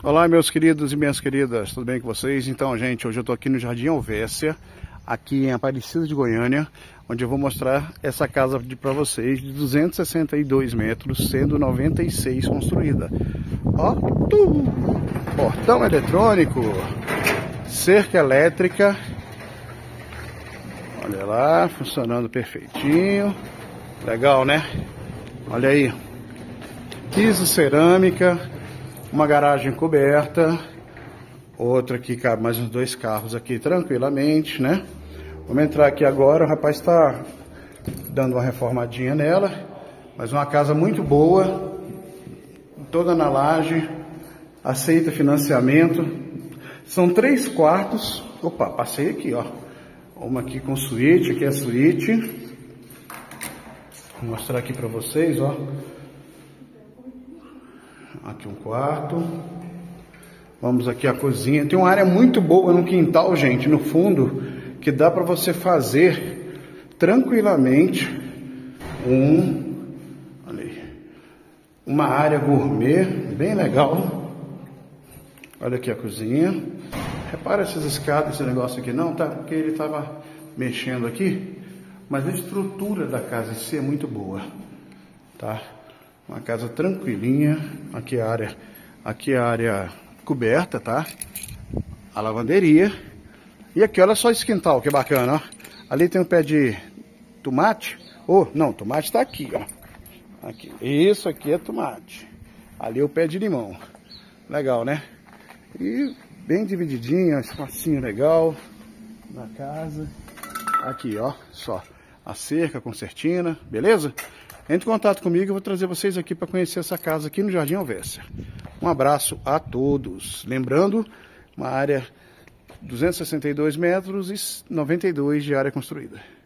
Olá, meus queridos e minhas queridas, tudo bem com vocês? Então, gente, hoje eu estou aqui no Jardim Alvécia, aqui em Aparecida de Goiânia, onde eu vou mostrar essa casa para vocês de 262 metros, sendo 96 construída. Ó, portão eletrônico, cerca elétrica, olha lá, funcionando perfeitinho, legal, né? Olha aí, piso cerâmica, uma garagem coberta, outra aqui cabe mais uns 2 carros aqui tranquilamente, né? Vamos entrar aqui agora, o rapaz está dando uma reformadinha nela, mas uma casa muito boa, toda na laje, aceita financiamento, são 3 quartos, opa, passei aqui, ó, uma aqui com suíte, aqui é a suíte, vou mostrar aqui para vocês, ó. Aqui um quarto. Vamos aqui a cozinha. Tem uma área muito boa no quintal, gente, no fundo, que dá para você fazer tranquilamente olha aí, uma área gourmet bem legal. Olha aqui a cozinha. Repara essas escadas, esse negócio aqui não, tá? Porque ele estava mexendo aqui, mas a estrutura da casa em si é muito boa, tá? Uma casa tranquilinha, aqui a área coberta, tá? A lavanderia. E aqui, olha só esse quintal, que bacana, ó. Ali tem um pé de tomate. Não, tomate tá aqui, ó. Aqui, isso aqui é tomate. Ali é o pé de limão. Legal, né? E bem divididinho, espacinho legal na casa. Aqui, ó, só a cerca com certina, beleza? Entre em contato comigo, eu vou trazer vocês aqui para conhecer essa casa aqui no Jardim Alvécia. Um abraço a todos. Lembrando, uma área 262 metros e 92 de área construída.